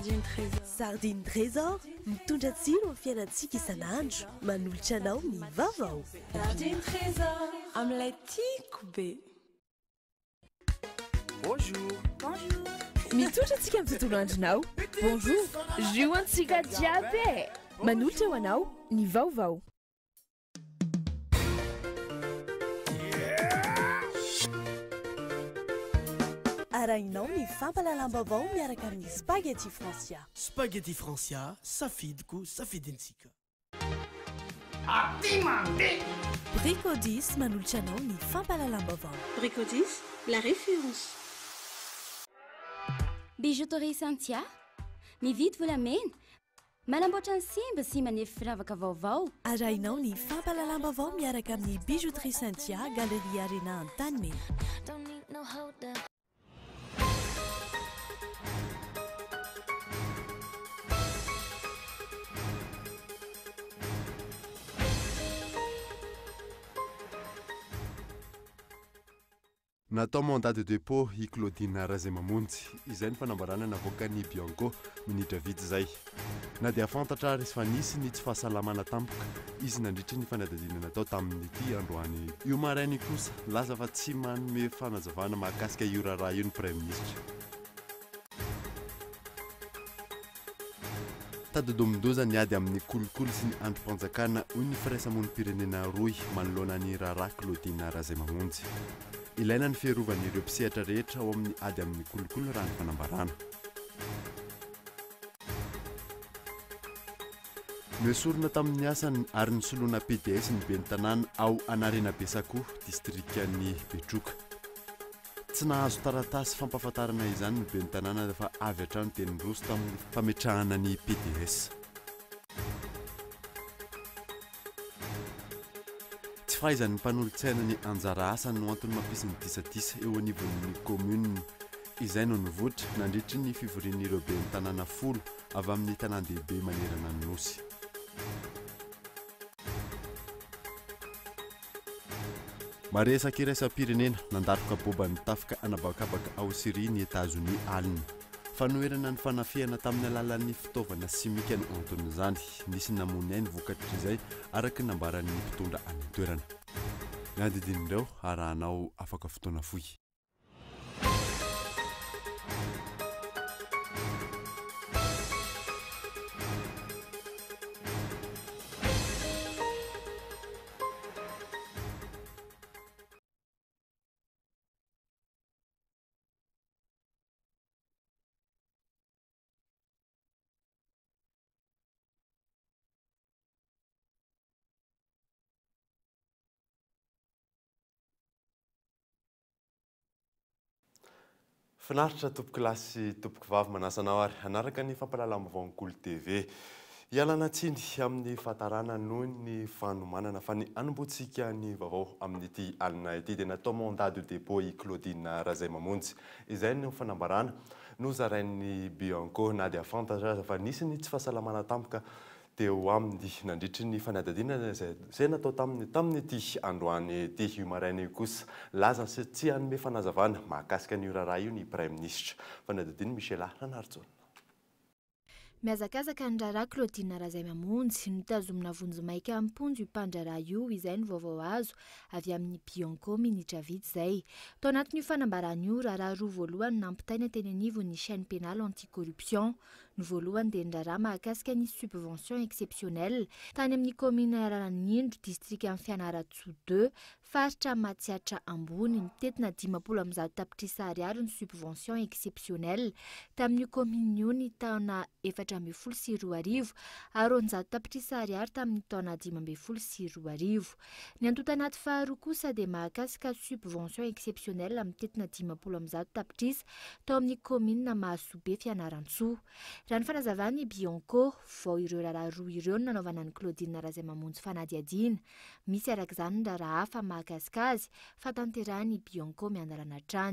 Sardine Trésor mitondra tsiro amin'ny fiainantsika isan'andro, manolotra anao ny vaovao. Sardine Trésor amin'ilay tiako be. Bonjour. Bonjour. Mitondra antsika amin'ny tontolo andronao. Bonjour. Jus antsika jiaby. Manolotra ho anao ny vaovao. Arahinao ny fampalalam-baovao miaraka amin'ny spaghetti Francia. Spaghetti Francia, safidiko, safidintsika. Bricodis manolotra anao ny fampalalam-baovao. Bricodis, la référence. Bijouterie Santia, mividy volamena, manamboatra ny simba sy manefy firavaka vaovao. Arahinao ny fampalalam-baovao miaraka amin'ny Bijouterie Santia, Galerie Arena Antanimena. Natao mandat de dépôt i Claudine Razemamonjy, izay ny fanambarana navoaka ny Bianco minitra vitsy zay. Na dia fantatra resy fa nisy ny tsy fahasalamana tampoka, izy nandritry ny fanadadina natao tamin'ity androany. Io marainy kosa laza fa tsy manome fanazavana mahakasika io raharaha io ny Premier Ministre. Tadadomindoza niady amin'ny kolokolo sy ny androm-panjakana hoy ny firaisamonim-pirenena roy manoloana ny raharaha Claudine Razemamonjy. Ilaina ny fiarovan'ireo mpisehatra rehetra ao amin'ny ady amin'ny kolokolo raha ny fanambarana. Noesorina tamin'ny asany ary ny soloana PDS ny ben'ny tanàna ao Anarena Besako, distrikan'ny Betroka. Tsy nahazo taratasy fampahafantarana izany ny ben'ny tanàna fa avy hatrany teny roso tamin'ny fametrahana ny PDS. Tsy fahaizan'ny mpanolotsaina ny anjara asany no antony mampisy ny disatisa eo anivon'ny commune izay no nivoatra nandritry ny fivorian'ireo ben'ny tanàna folo avy amin'ny tanàn-dehibe manerana ny nosy. Maresaka iraisam-pirenena nandatroka boban'ny tafika anabakabaka ao Siria ny Etazonia alina. Fanoherana ny fanafihana tamin'ny alalan'ny fitaovana simika ny anton'izany, nisy namony ainy vokatra izay araka ny nambaran'ny mpitondra any toerana. Miadidin'ireo arahanao afaka fotoana fohy. Finaritra tompoko lasy tompoko vavy manasanao ary anaraka ny fampalalam-baovao TV. Ialana tsiny amin'ny fahatarana noho ny fanomanana fa ny anomboantsika ny vaovao amin'ity alina ity dia natao mandat de dépôt i Claudine Razemamonjy. Izay ny fanambarana nozarain'ny Bianco na dia fantatra fa nisy ny tsy fahasalamana tampoka teo aminy nandritry ny fanadadina izay natao tamin'ity androany ity. Io maraina io kosa laza tsy hanome fanazavana mahakasika ny raharaha io ny Premier Ministre. Fanadadina Michela Ranaritsona. Miazakazaka ny raharaha Claudine Razemamonjy nitazomina vonjy maika amin'ny ponjo io mpandraraha io izay ny vaovao azo avy amin'ny Bianco minitra vitsy izay. Tao anatin'io fanambarana io raharaha roa voalohany nampitaina teny anivo ny chaîne pénale anti-corruption. Ny voalohany dia ny raharaha mahakasika ny subvention exceptionnelle tany amin'ny commune Araranindro, district amin'ny Fianarantsoa 2, faritra Matsiatra ambony mitetina 500 tapitrisa ariary ny subvention exceptionnelle tamin'io commune io ny taona 2014 ary 100 tapitrisa ariary tamin'ny taona 2012. Ny antota anaty faharoa kosa dia mahakasika subvention exceptionnelle mitetina 500 tapitrisa tao amin'ny commune Mahasobe, Fianarantsoa. Raha ny fanazavany Bianco, vao ireo raharaha roa ireo no nanaovana ny Claudine Razemamonjy fanadihadiana. Misy arak'izany ny raharaha hafa mahakasika azy fa tanterahany Bianco miandalana hatrany.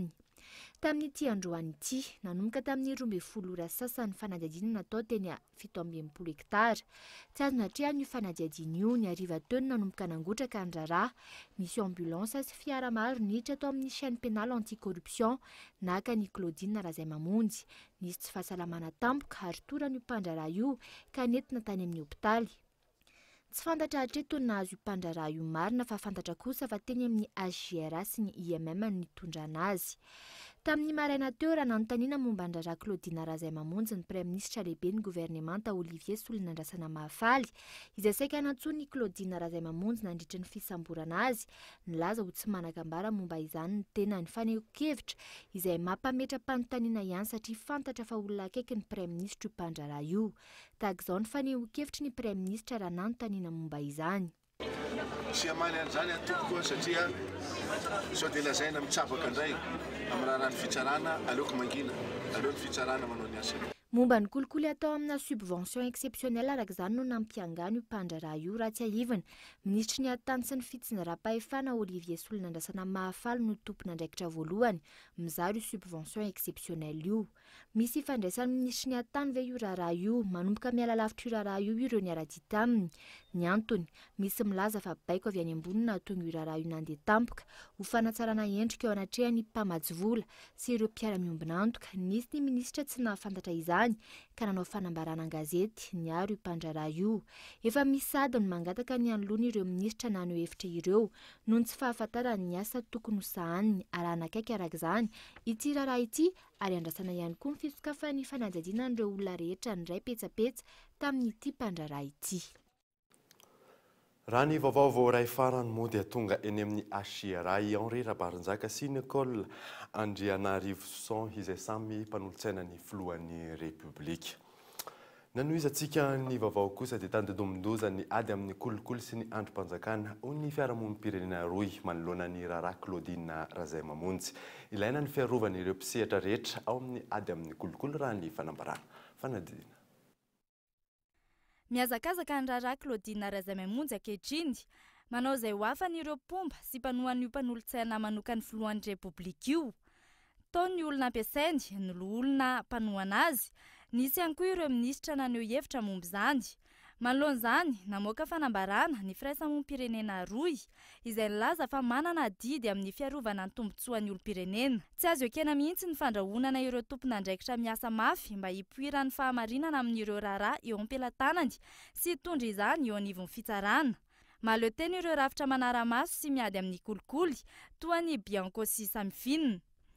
Tamin'ity androany ity nanomboka tamin'ny 12 ora sasany fanadihadiana natao teny 17 hektara. Tsy azona hatreha io fanadihadiana io ny hariva teo ny nanomboka nangotraka an-draharaha. Misy ambulance sy fiara maro niditra tao amin'ny chaîne pénale anti-corruption naka ny Claudine Razaimamonjy. Nisy tsy fahasalamana tampoka ary torany io mpandraraha io ka nentina tany amin'ny hopitaly. Tsy fantatra hatreto ny nahazo io mpandraraha io marina fa fantatra kosa fa teny amin'ny HJRA sy ny IMM ny tondrana azy. Tamin'ny maraina teo raha nanontaniana momba ny raharaha Claudine Razaimamonjy ny praiministra lehibe ny gouvernemanta Olivier Solonandrasana Mahafaly, izay saika nantsony ny Claudine Razaimamonjy nandritry ny fisamborana azy, nilaza ho tsy manakambara momba izany ny tena ny fanehoan-kevitra izay mampametra-panontaniana ihany satria fantatra fa olona akaiky ny praiministra io mpandraraha io. Tahak'izao ny fanehoan-kevitra ny praiministra raha nanontaniana momba izany. Sy amaly an'izany atoko koa satria sao dia lazaina mitsabaka indray amin'ny raharahany fitsarana aleoko mangina, aleo ny fitsarana manao ny asa. Momba ny kolikoly atao amina subvention exceptionnelle araka izany no nampiangano io mpandraraha io raha tsy ahivana. Ministry ny atany sy ny fitsinjaram-pahefana Olivier Solonandrasana Mahafaly no tompon'andraikitra voalohany mizary io subvention exceptionnelle io. Misy ifandraisan'ny ministry ny atany ve io raharaha io, manomboka miala lavitra io raharaha io ireo niara-dita aminy. Ny antony, misy milaza fa baiko avy any ambony nahatonga io raharaha io nandeha tampoka ho fanatsarana endrika eo anatrehany mpamatsy vola sy ireo mpiara-miombina antoka. Nisy ny ministra tsy nahafantatra izany ka nanao fanambarana an-gazety niaro io mpandraraha io. Efa misy sady ny mangataka ny anoloana ireo ministra naneho hevitra ireo noho ny tsy fahafantarany ny asa tokony ho sahaniny arahana akaiky araka izany ity raharaha ity ary andrasana ihany koa ny fisokafan'ny fanadihadiana an'ireo olona rehetra ny ray petsapetsa tamin'ity mpandraraha ity. Raha ny vaovao iray farany moa dia tonga eny amin'ny HJRA Henri Rabarinjaka sy Nicole Andrianarivo izay samy mpanolontsaina ny filohan'ny Repoblika. Nanohizatsika ny vaovao kosa dia tandodomdoza ny ady amin'ny kolikoly sy ny androm-panjakana ho ny fiarahamonim-pirenena roy manoloana ny raharaha Claudine Razaimamonjy. Ilaina ny fiarovan'ireo mpisehatra rehetra ao amin'ny ady amin'ny kolikoly raha ny fanambarana. Fanadina. Miazakazaka ny raharaha Claudine Razaimamonjy ankehitriny, manao izay ho afan'ireo mpomba sy mpanohan'io mpanolontsaina manokany filohan'ny Repoblika io. Tao ny olona ampiasainy, ny olona mpanohana azy, nisy ihany koa ireo ministra naneho hevitra momba izany. Manoloana izany, namoaka fanambarana ny firaisamonim-pirenena roy izay nilaza fa manana didy amin'ny fiarovana ny tombotsoan'ny olom-pirenena. Tsy azo ekena mihitsy ny fandrahonana ireo tompon'andraikitra miasa mafy mba hipoirany fahamarinana amin'ireo raharaha eo am-pelatanany sy hitondra izany eo anivon'ny fitsarana. Mahaleo teny ireo rafitra manara-maso sy miady amin'ny kolikoly toa ny Bianco sy Samifine.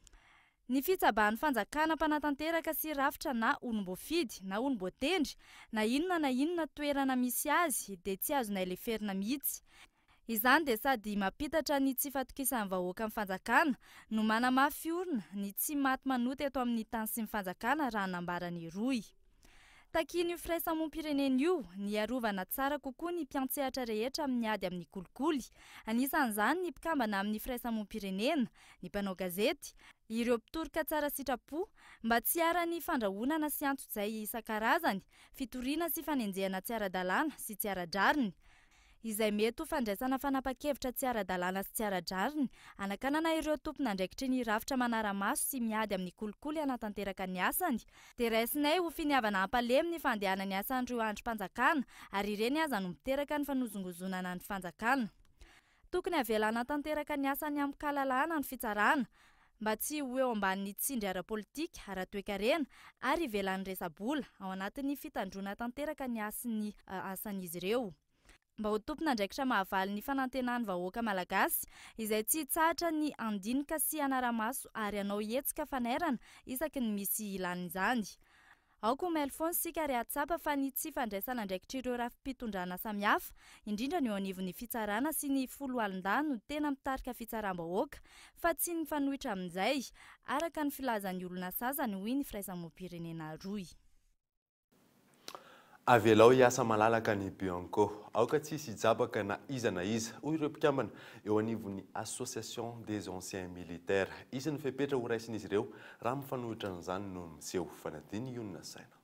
Ny fitsabahan'ny fanjakana mpanatanteraka sy rafitra na olom-boafidy na olom-boatendry na inona toerana misy azy dia tsy azona ileferina mihitsy. Izany dia sady mampitatra ny tsy fatokisan'ny vahoaka amin'ny fanjakana no manamafy orina ny tsy maty manoty eto amin'ny tany sy ny fanjakana raha nambarany roy. Takian'io firaisamonim-pirenena io, ny arovana tsara kokoa ny mpiantsehatra rehetra amin'ny ady amin'ny kolikoly. Anisan'izany ny mpikambana amin'ny firaisamonim-pirenena, ny mpanao gazety, ireo mpitoroka tsara sitrapo mba tsy arany fandrahonana sy antso-izay isan-karazany, fitoriana sy fanenjehana tsy ara-dalàna sy tsy ara-draniny. Izay mety ho fandraisana fanapa-kevitra tsy ara-dalàna sy tsy ara-draniny, anakanana ireo tompon'andraikitry ny rafitra manara-maso sy miady amin'ny kolikoly hanatanteraka ny asany, dia raisinay ho finiavana hampalemy ny fandehana ny asan'ireo androm-panjakana ary ireny aza no miteraka ny fanozongozonana ny fanjakana. Tokony avelana tanteraka ny asany amin'ny kahalalahana ny fitsarana, mba tsy ho eo ambanin'ny tsindry ara-politika, ara-toe-karena ary ivelan'ny resa-bola ao anatin'ny fitandrona tanteraka ny asan'izy ireo. Mba ho tompon'andraikitra mahavaly ny fanantenany vahoaka malagasy izay tsy hitsahatra ny andinika sy anara-maso ary anao hetsika fanairana isaky ny misy ilan'izany. Aoko maily foana sika ary atsapa fa ny tsy fandraisan'andraikitra ireo rafi-pitondrana samihafa, indrindra ny eo anivon'ny fitsarana sy ny folo alin-dany no tena mitarika fitsaram-bahoaka, fa tsy ny fanohitra amin'izay, araka ny filazan'ny olona sasany hoy ny firaisamonim-pirenena roy. Avelao hiasa malalaka ny Bianco, aoka tsisy hijabaka na iza hoy ireo mpikambana eo anivon'ny Association des Anciens Militaires. Izy ny fepetra ho raisin'izy ireo raha mifanohitra n'izany no miseho. Fanadiny Iona Saina.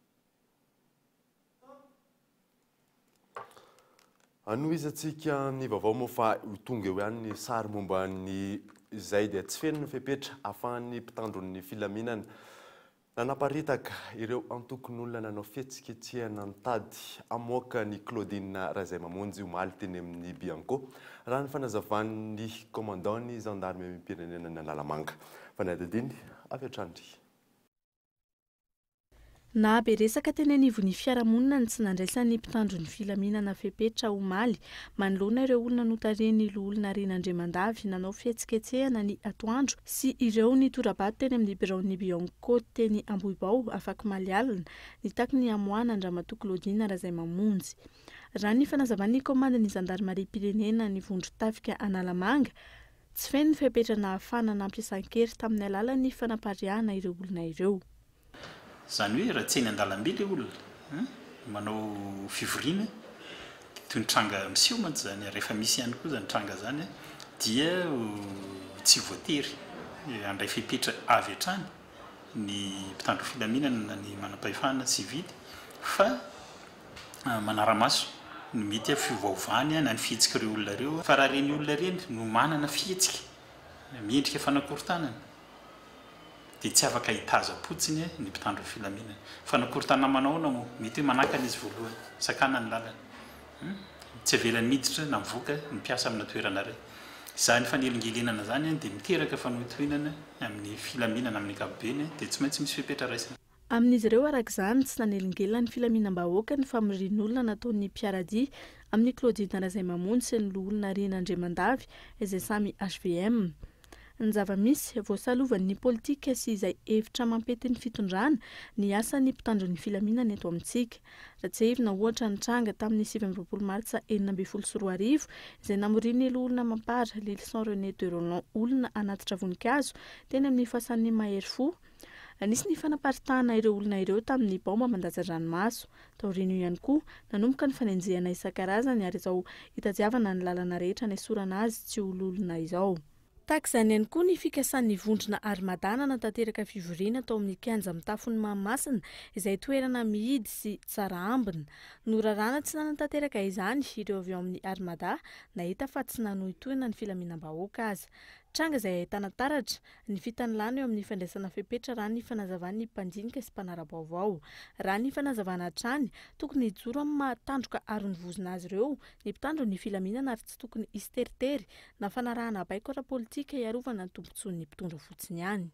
Anohizatsika ny vaovao moa fa tonga eo ihany ny sary momba ny izay dia tsy feno ny fepetra ahafahan'ny mpitandron'ny filaminana nanaparitaka ireo antokon'olona nanao fihetsiketsehana nitady amoaka ny Claudine Razaimamonjy omaly teny amin'ny Bianco raha ny fanazavan'ny commandant-ny gendarme amim-pirenena ny Analamanga. Fanadidiny avy hatrany. Na be resaka teny anivon'ny fiarahamonina ny tsy nandraisan'ny mpitandron'ny filaminana fepetra omaly manoloana ireo olona notareny olona Renandrimandavy nanao fihetsiketsehana ny atoandro sy ireo ny torabato teny amin'ny biraon'ny Bianco teny Ambohibao afaka malialina ny taky ny amoana Andramatoa Claudine Razaimamonjy. Raha ny fanazavan'ny komandany gendarmerie pirenena ny vondro tafika Analamanga tsy feno ny fepetra na ahafana nampiasan-kery tamin'ny alalan'ny fanapariahana ireo olona ireo. Zany hoe raha tseny an-dalambe le olona manao fivoriana toy ny tranga miseho mantsy zany rehefa misy ihany koa zany tranga zany dia tsy voatery andray fepetra avy hatrany ny mpitandro filaminana ny manam-pahefana sy vidy fa manara-maso no mety fiovaovany na ny fihetsika ireo olona ireo fa raha reny olona reny no manana fihetsika miendrika fanakorontanana dia tsy afaka hitaza-potsiny ny mpitandro filaminana. Fanakorontanana manaona moa mety hoe manakana izy voalohany sakana ny lalana tsy avelany miditra na mivoaka ny mpiasa amina toerana iray. Izany fanelingelenana zany dia miteraka fanotohinana amin'ny filaminana amin'ny ankapobeny dia tsy maintsy misy fepetra raisina. Amin'izy ireo arak'izany tsy nanelingelana ny filaminam-bahoaka ny famirian'olona nataon'ny mpiaradia amin'ny Claudine Razaimamonjy sy ny olona Renandrimandavy izay samy HVM. Ny zava-misy voasalovan'ny politika sy izay hevitra mampety ny fitondrana ny asan'ny mpitandron'ny filaminana eto amintsika. Ratsehivina ohatra ny tranga tamin'ny 7 Martsa 2024 izay namorian'ny olona mampara Lilson René de Roland olona anatitra voninkazo teny amin'ny fasan'ny Mahery-fo. Anisy ny fanaparitahana ireo olona ireo tamin'ny baomba mandatsa-dranomaso. Taorian'io ihany koa nanomboka ny fanenjehana isan-karazany ary izao hitadiavana ny lalana rehetra ny esorana azy tsy ololona izao. Takizany ihany koa ny fikasan'ny vondrona Armadana natanteraka fivoriana tao amin'ny kianja mitafony Mahamasina izay toerana mihidy sy tsara ambina. Norarana tsy nanatanteraka izany ireo avy ao amin'ny Armada nahita fa tsy nanohitohina ny filaminam-bahoaka aza. Tranga izay ahitana taratra ny fitanilana eo amin'ny fandraisana fepetra raha ny fanazavan'ny mpandinika sy mpanara-baovao. Raha ny fanazavana hatrany tokony hijoro amin'ny mahatandroka arony vozona azy ireo ny mpitandron'ny filaminana ary tsy tokony isteritery na fanarahana baiko ara-politika iarovana ny tombontsoan'ny mpitondra fotsiny ihany.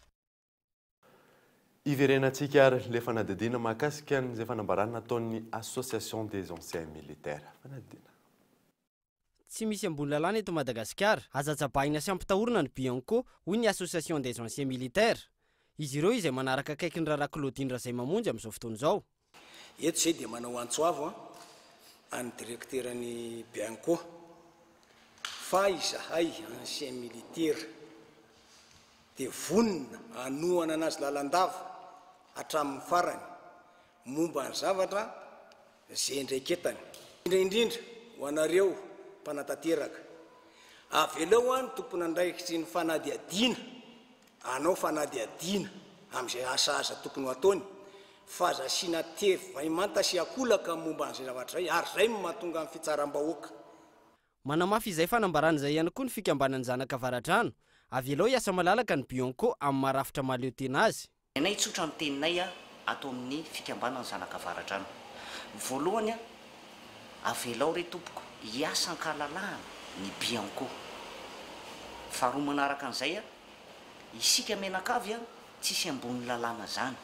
Iverenantsika ary le fanadidina mahakasika an'izay fanambarana nataon'ny Association des anciens militaires. Fanadidina. Tsy misy ambony lalàna eto Madagasikara, azatsabahina sy ampitahorana ny Bianco hoy ny Association des anciens militaires. Izy ireo izay manaraka akaiky ny raharaha Claudine Razaimamonjy amin'izao fotoana izao. Eto izay dia manao antsoavo any direkteran'ny Bianco fa izahay ancien militaire dia vonina anohana anazy lalandava hatramin'ny farany momba ny zavatra izay ndraiketany. Indrindra ho anareo mpanatateraka avelao ny tompony andraikitsy ny fanadiadiana anao fanadiadiana amin'izay asa tokony ataony fa zasiana tevy vaimanta sy akolaka momba an'izay zavatra izay ary izay mahatonga amin'ny fitsaram-bahoaka. Manamafy izay fanambarana izay ihany koa ny fikambanan'ny zanaka avaradrano avelao hiasa malalaka ny Bianco amin'ny marafitra maleo tena azy. Nay tsotra amin'ny teninay atao amin'ny fikambanan'ny zanaka avaradrano. Voalohany avelao re tompoko hiasa ankalalahana ny Bianco. Faharoa manaraka an'izay isika menakavy tsisy ambony lalàna zany.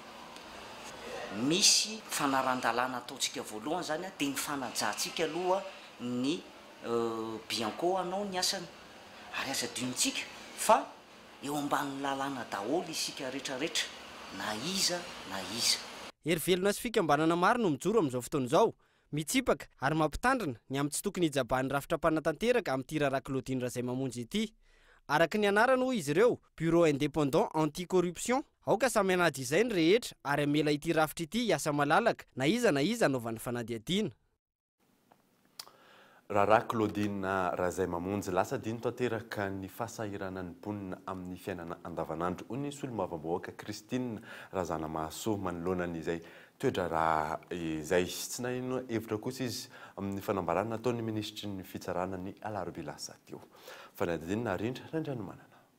Misy fanaran-dalàna ataontsika voalohany zany dia ny fanajantsika aloha ny Bianco anao ny asany ary aza dionitsika fa eo ambanin'ny lalàna daholo isika rehetrarehetra na iza na iza. Hery velona sy fikambanana maro no mijoro amin'izao fotoana izao. Mitsipaka ary mampitandrina ny amin'ny tsy tokony hijaban'ny rafitra mpanatanteraka amin'ity raharaha Claudine Razaimamonjy ity. Araka ny anarana hoy izy ireo Bureau indépendant anti-corruption. Aoka samy anady izay ny rehetra ary amela ity rafitra ity hiasa malalaka na iza anaovan'ny fanadiadiana. Raharaha Claudine Razaimamonjy lasa dino tanteraka ny fahasahiranan'ny mponina amin'ny fiainana andavanandro hoy ny solombavam-bahoaka Christine Razanamahasoa manoloana n'izay toedra raha izay tsy nahino hevitra kosa izy amin'ny fanambarana nataon'ny ministry ny fitsarana ny Alarobia lasa teo. Fanadidina rindra Randranomanana.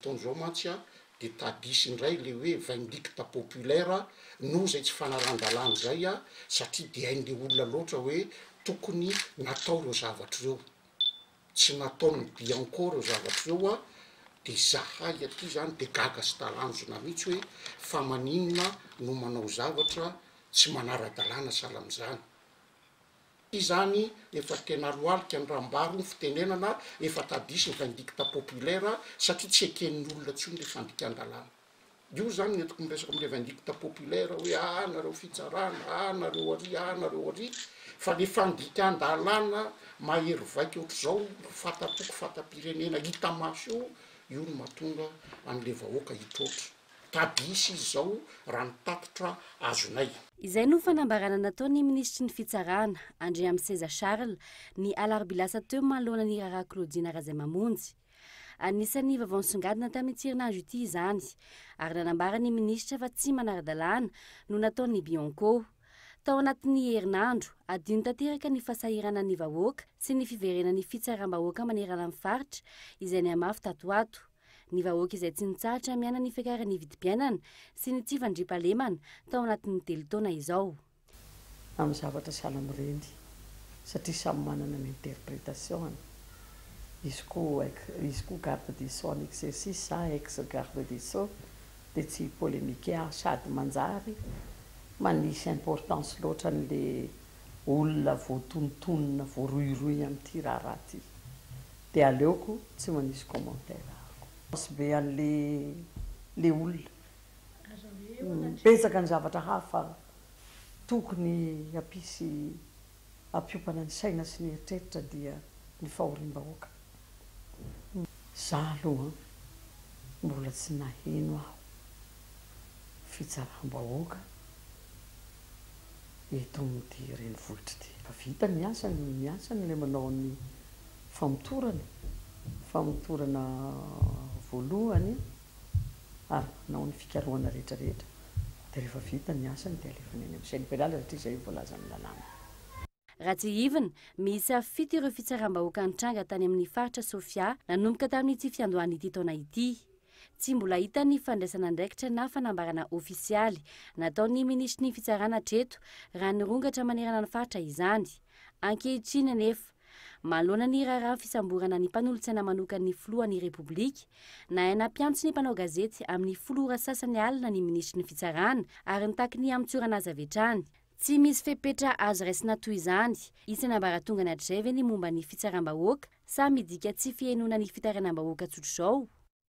taon'izao mantsy a de tadisy indray le hoe vindicte populaire no zay tsy fanaran-dalàna zay a satria de hain'le olona loatra hoe tokony natao reo zavatra reo tsy nataony bianco reo zavatra reo a de zahay aty zany de gaga sy talanjona mihitsy hoe fa maninona no manao zavatra tsy manara-dalàna salam'izany zany efa tena loalika ny rahambaro ny fitenenana efa tadisy ny vindicte populaire satria tsy eken'ny olona tsony le fandikan-dalàna io zany netiko miresaka am'le vindicte populaire hoe nareo fitsarana nareo ary fa le fandikan-dalàna mahery vaika ohatr'izao fatapoko fatam-pirenena hita maso io no mahatonga an'le vahoaka hitroatra tadisy izy zao raha nitatitra azonay izay no fanambarana nataony ministry ny fitsarana André Amseza Charles ny alarbilasa teo manoloana ny raharaha Claudine Razaimamonjy. Anisan'ny vaovao nisongadina tamin'ny tsirinandro ity izany ary nanambara ny ministra fa tsy manara-dalàna no nataony Bianco. Tao anatin'ny herinandro adino tanteraka ny fasahirana ny vahoaka sy ny fiverenan'ny fitsaram-bahoaka manerana amin'ny faritra izay ny amafy tatoato. Ny vahoaka izay tsy nitsahatra miana ny fiakaran'ny vidim-piainana sy ny tsy fandriam-pahalemana tao anatin'ny telo taona izao. Amin'ny zavatra sahala amin'ireny satria samy manana ny interprétation. Izy koa garde des sceaux en exercice sa ex garde des sceaux dia tsy polémique sady manjary manisy importance loatra n'le olona voatontonona voaroiroy amin'ity raharaha ty dia aleoko tsy manisy commentaire sy be an'le olona betsaka ny zavatra hafa tokony ampiopana ny saina sy ny eritreritra dia ny fahoriam-bahoaka. Za aloha mbola tsy naheno aho fitsaram-bahoaka eto amin'ity renivohitra ity. Fa vita ny asany le manao ny famotorana voalohany ary manao ny fikarohana rehetrarehetra dia rehefa vita ny asany dia alefany any amin'ny sainy penale satria izay voalaza amin'ny lalàna. Raha tsy hivina, misy fito ireo fitsaram-bahoaka nitranga tany amin'ny faritra Sofia nanomboka tamin'ity fiandohany ity taona ity. Tsy mbola hita ny fandraisana andraikitra na fanambarana ofisialy nataony ministry ny fitsarana hatreto raha nirongatra manerana ny faritra izany. Ankehitriny anefa manoloana ny raharaha fisamborana ny mpanolontsaina manokany filohan'ny repoblika na aina mpiantso ny mpanao gazety amin'ny folora sasany alina ny ministry ny fitsarana ary nitaky ny amitsorana azy avy hatrany. Tsy misy fepetra azo raisina toy izany isany ambaratonga ny adreve ny momba ny fitsaram-bahoaka sa midika tsy fihainoana ny fitaranam-bahoaka tsotra izao.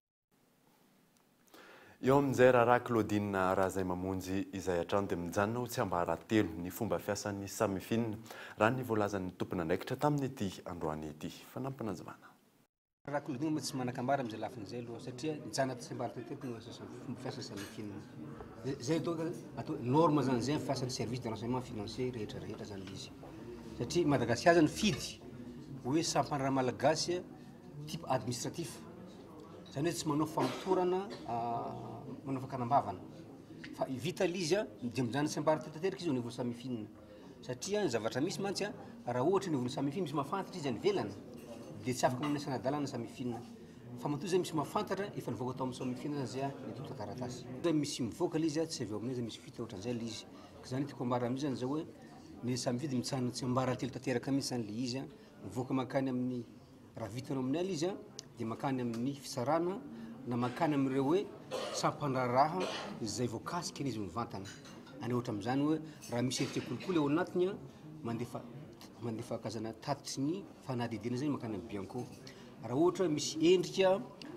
Eo amin'izay raharaha Claudine Razaimamonjy izay hatrany dia mijanona ho tsy ambaratelo ny fomba fiasan'ny samifina raha ny voalazan'ny tompona andraikitra tamin'ity androany ity. Fanampanazavana. Raha Claudine tsy manakambara amin'izay lafin'izay aloha satria nijanona tsy ambaratelo no fomba fiasan'ny samifina. Zay atao norme zany zay fiasan'ny service de renseignement financier rehetrarehetra zany izy. Satria Madagasikara zany fidy hoe sampandraha malagasy type administratif. Zany hoe tsy manao famotorana manao fakanambavana. Fa vita lizy dia mijanona tsy ambaratelo izy au niveau samifina. Satria ny zavatra misy mantsy raha ohatra ny niveau samifina misy mafantatra izy any velany dia tsy afaka manesana dalàna samifina. Fa matoa zay misy mafantatra efa nivoaka atao amin'ny samifina zay nitota taratasy. Zay misy mivoaka lizy tsy avy amin'izay misy fita ohatran'izay lizy. Zany tiako ambara amin'izy zany zao hoe ny samifina mitsanona tsy ambaratelo tanteraka mihitsy zany le izy mivoaka makany amin'ny raha vitanao amin'ny izy dia makany amin'ny fitsarana na makany amin'ireo hoe sampandraraha izay voakasika izy mivantana. Any ohatra amin'izany hoe raha misy heritra kolokolo ao anatiny mandefa kazana tatitry ny fanadidina zay makany amin'ny Bianco. Raha ohatra misy endrika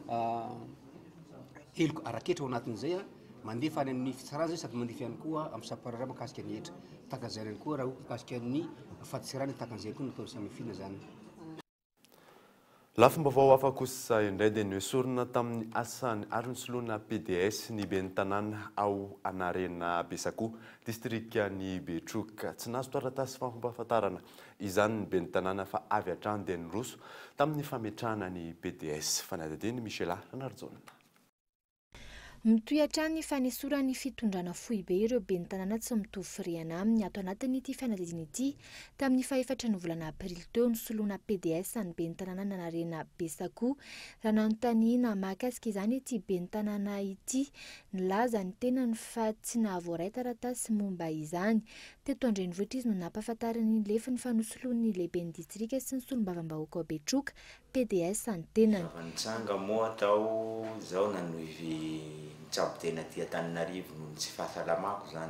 eloko araketra ao anatin'izay mandefa any amin'ny fitsarana zay sady mandefa ihany koa amin'ny sampandraraha makasika ny hetra. Takazay ihany koa raha makasika ny fatisarana takan'izay koa natao samifina zany. Lafim-baovao hafa kosa indray dia noesorina tamin'ny asany ary nisoloana PDS ny ben'ny tanàna ao Anarena Besako, distrika ny Betroka. Tsy nahazo taratasy fampahafantarana izany ny ben'ny tanàna fa avy hatrany dia niroso tamin'ny fametrahana ny PDS. Fanadadiny Michela Ranarjona. mitoy hatrany fanesorany fitondrana fohy be ireo ben'ny tanàna tsy mitovy firiana aminy ato anatin'ity fianadidina ity tamin'ny faefatra ny volana aprily teo ny soloana PDS ny ben'ny tanàna nanarena Besako raha nanontaniana mahakasika izany ity ben'ny tanàna ity nilaza ny tenany fa tsy nahavoaray taratasy momba izany teto Andrenivohitra izy no nampahafantarany ny lefiny fanosoloan'ny lehiben'ny distrika sy ny solombavam-bahoaka Betroka PDS ny tenany. Nitsanga moa atao zao nanoivy nitsabo tena ty Antananarivo no tsy fahasalamako zany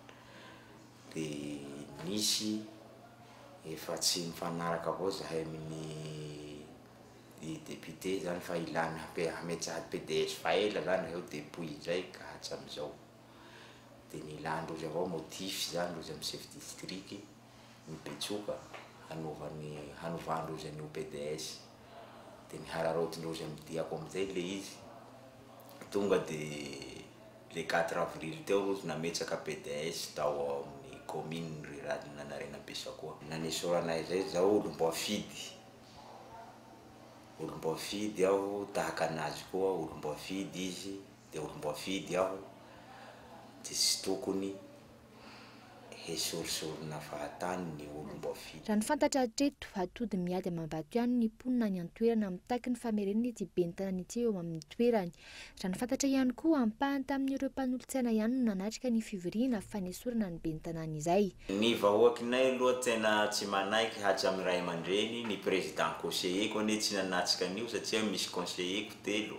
de nisy efa tsy mifanaraka avao zahay amin'ny député zany fa ilana hametsaha PDS faela zany eo dépouille zay ka hatramizao de nilandrozy avao motif zany rozy amin'ny chef district ny Betsoka hanovandrozy an'io PDS de nihararotindrozy amidiako amizay le izy tonga de le 4 avril teo rozy nametsaka PDS tao amin'ny commune rurale nanarena Besako nanesoranay zay zao olomboafidy aho tahaka anazy koa olomboafidy izy de olomboafidy aho de sy tokony hesorisorina fahatany ny olomboafidy. Raha ny fantatra hatreto atody miady amam-bato ihany ny mponina ny antoerana mitaky ny famerenana ity ben'ny tanàna ity eo amin'ny toerany. Raha ny fantatra ihany koa ampahany tamin'ireo mpanolotsaina ihany no nanatrika ny fivoriana fanesorana ny ben'ny tanàna izay. Ny vahoakinay aloha tena tsy manaiky hatramin'ny ray aman-dreny ny président conseiller ko ane tsy nanatrika an'io satria misy conseiller ko telo.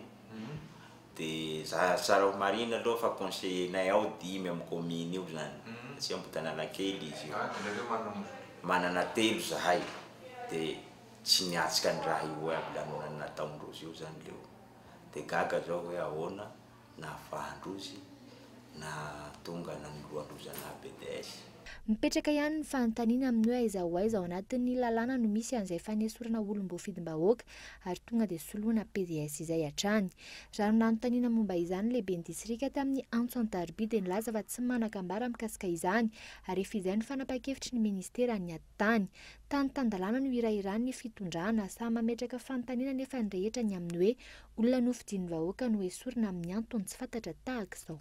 De tsara marina aloha fa conseillernay ao 5 amin'ny commune io zany. Satria mbo tanàna kely izy io. Manana 3 zahay de tsy niatrika ny raha io aby lanonany nataondrozy io zany leo. De gaga zao hoe ahoana nahafahandrozy na tonga nanoloandrozana PDS. Mipetraka ihany ny fanontaniana amin'ny hoe aiza ho aiza ao anatin'ny lalàna no misy an'izay fanesorana olom-boafidym-bahoaka ary tonga dia soloana PDS izay hatrany. Raha nanontaniana momba izany lehiben'ny distrika tamin'ny Antso Antarby dia nilaza fa tsy manan-kambara mikasika izany ary efa izay ny fanapa-kevitry ny ministera ny atany. Tany-tan-dalàna no irairan'ny fitondrana samy mametraka fanontaniana nefa ny rehetra ny amin'ny hoe olona nofidian'ny vahoaka no esorina amin'ny antony tsy fantatra tahaka izao.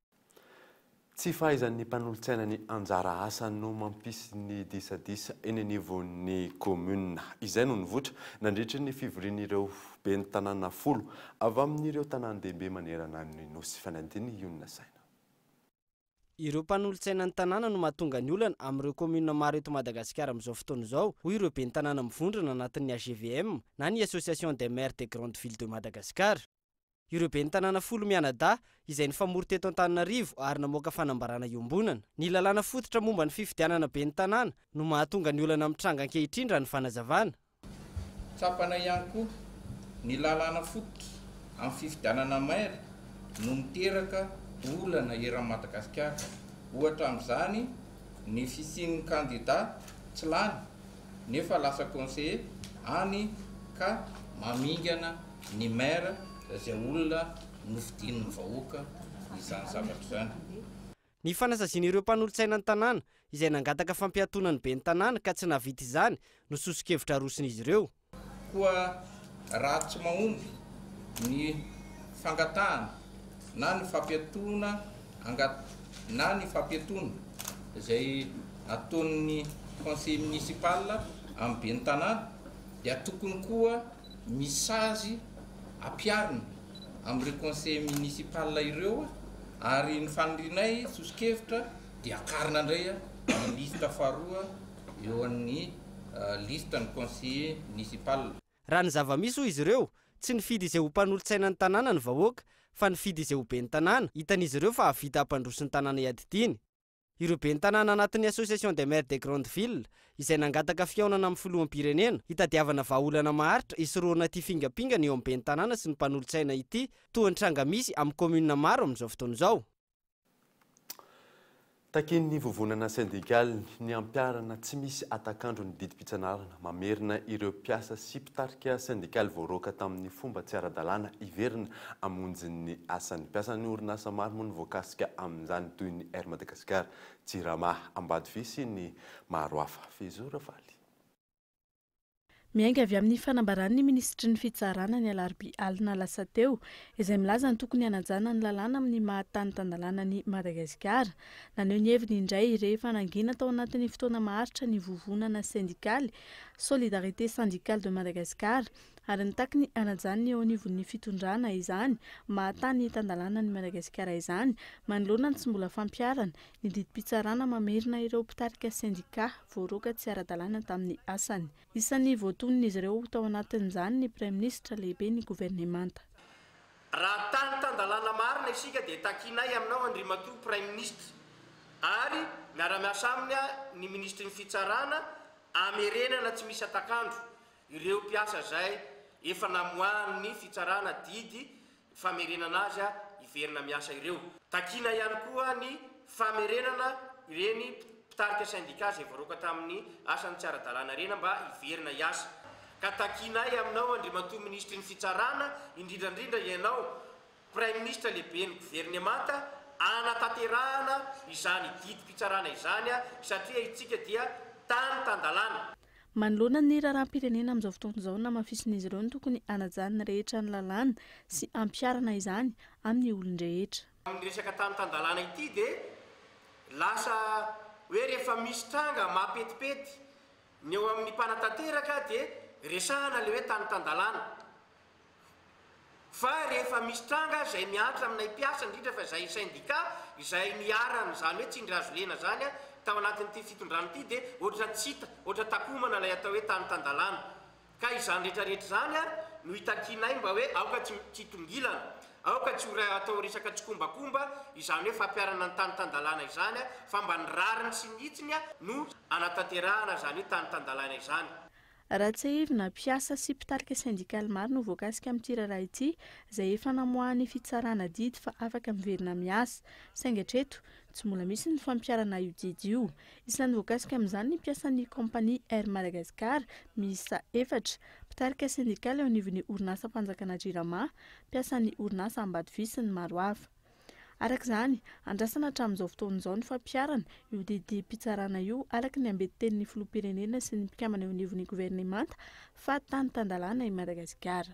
Tsy fahaizan'ny mpanolotsaina ny anjara asa no mampisy ny disadisa eny anivon'ny commune izay no nivoatra nandritra ny fivorian'ireo ben'ny tanàna 10 avy amin'ireo tanàn-dehibe manerana ny nosy fanadiny Iona Saina. Ireo mpanolotsaina ny tanàna no mahatonga ny olana amin'ireo commune maro eto Madagasikara amin'izao fotoana izao hoy ireo ben'ny tanàna mivondrona anatin'ny AGVM na ny Association des maires des grandes villes de Madagascar. Ireo ben'ny tanàna 10 mianada izay nifamory teto Antananarivo ary namoaka fanambarana iombonana. Ny lalàna fototra momba ny fifidianana ben'ny tanàna no mahatonga ny olana mitranga ankehitriny raha ny fanazavana. Tsapana ihany koa ny lalàna fototra amin'ny fifidianana maire no miteraka olana eran'ny Madagasikara. Ohatra amin'izany ny fisian'ny candidat tsy lany nefa lasa conseiller any ka mamingana ny maire izay olona nofidian'ny vahoaka izany zavatra zany. Ny fanasazian'ireo mpanolotsaina ny tanàna izay nangataka fampiatonany ben'ny tanàna ka tsy navita izany no soso-kevitra rosin'izy ireo. Koa raha tsy mahomby ny fangatahana na ny fampiatona na ny fampiatona izay ataon'ny conseil municipal amin'ny ben'ny tanàna dia tokony koa misazy ampiarina amin'ireo conseil municipal ireo ary ny fanirinay soso-kevitra dia akarina indray ny lista faharoa eo amin'ny lista ny conseiller municipal. Raha ny zava-misy hoy izy ireo tsy nifidy izay ho mpanolotsaina ny tanàna ny vahoaka fa nifidy izay ho ben'ny tanàna hitan'izy ireo fa havita hampandroso ny tanàna iadidiny. Ireo ben'ny tanàna anatin'ny Association des maires des grandes villes izay nangataka fiaonana amin'ny filoham-pirenena hitadiavana vahaolana maharitra isoroana ty fingapingana eo amin'ny ben'ny tanàna sy ny mpanolotsaina ity toa ny tranga misy amin'ny commune maro amin'izao fotoana izao. Takin'ny vovonana syndicale ny ampiarana tsy misy atakandro ny didim-pitsanarana mamerina ireo mpiasa sy mpitarika syndicale voaroaka tamin'ny fomba tsy ara-dalàna iverina amonjy asan'ny mpiasa ny orinasa maro moa ny voakasika amin'izany toy ny Air Madagascar, Jirama, Ambadify sy ny maro hafa. Fezora Valy. miainga avy amin'ny fanambaran'ny ministry ny fitsarana ny alarby alina lasa teo izay milaza ny tokony hanajana ny lalàna amin'ny mahatany tandalàna ny Madagasikara. Naneho ny heviny indray rehefa nangina tao anatin'ny fotoana maharitra ny vovonana sindikaly Solidarité syndicale de Madagascar ary nitaky ny hanajany eo anivon'ny fitondrana izany mahatany tandalàna ny Madagasikara izany manoloana ny tsy mbola fampiarana ny didim-pitsarana mamerina ireo mpitarika sindika voaroaka tsy ara-dalàna tamin'ny asany. Isan'ny voatonon'izy ireo tao anatin'izany ny Praiministra lehibe ny governemanta. Raha tany tandalàna marina isika dia takinay aminao Andriamatoa Praiministra ary miara-miasa aminy ny ministry ny fitsarana amerenana tsy misy atakandro ireo mpiasa zay efa namoahany fitsarana didy famerenana azy iverina miasa ireo. Takina ihany koa ny famerenana ireny mpitarika sindika izay voaroaka tamin'ny asany tsy ara-dalàna reny mba iverina iasa. Ka takinay aminao Andriamatoa ministry ny fitsarana indrindrandrindra ianao Praiministra lehibe ny governemanta anatanterahana izany didim-pitsarana izany satria itsika dia tany tandalàna. Manoloana ny raharaham-pirenena amin'izao fotoana izao namafisin'izy ireo ny tokony hanajana rehetra ny lalàna sy ampiarana izany amin'ny olon-drehetra. Amin'ny resaka tany tandalàna ity dia lasa hoe rehefa misy tranga mampetipety ny eo amin'ny mpanatanteraka dia resahana le hoe tany tandalàna. Fa rehefa misy tranga izay miantra aminay mpiasa indrindra fa izay sindika izay niarana izany hoe tsindry azo lena zany tao anatin'ity fitondrana ity dia ohatra tsita ohatra takomana ilay atao hoe tany tandalàna. Ka izany rehetrarehetra izany no hitakinay mba hoe aoka tsy tongilana, aoka tsy ora atao resaka tsy kombakomba izany hoe fampiarana ny tany tandalàna izany fa mba ny rariny sy nitsiny no anatanterahana izany hoe tany tandalàna izany. Raha tsy ahivina mpiasa sy mpitarika sindikaly maro no voakasika amin'ity raharaha ity izay efa namoahany fitsarana didy fa afaka miverina miasa saingy hatreto tsy mbola misy ny fampiarana io didy io. Isan'ny voakasika amin'izany ny mpiasan'ny kompania Air Madagascar miisa 4, mpitarika sindikaly eo anivon'ny orinasa mpanjakana jirama, mpiasan'ny orinasa Ambatovisy ny maro hafa. Arak'izany, andrasana hatramin'izao fotoan'izao ny fampiarana io didim-pitsarana io araka ny ambeti-tenin'ny filoham-pirenena sy ny mpikambana eo anivon'ny governemanta fa tany tandalàna i Madagasikara.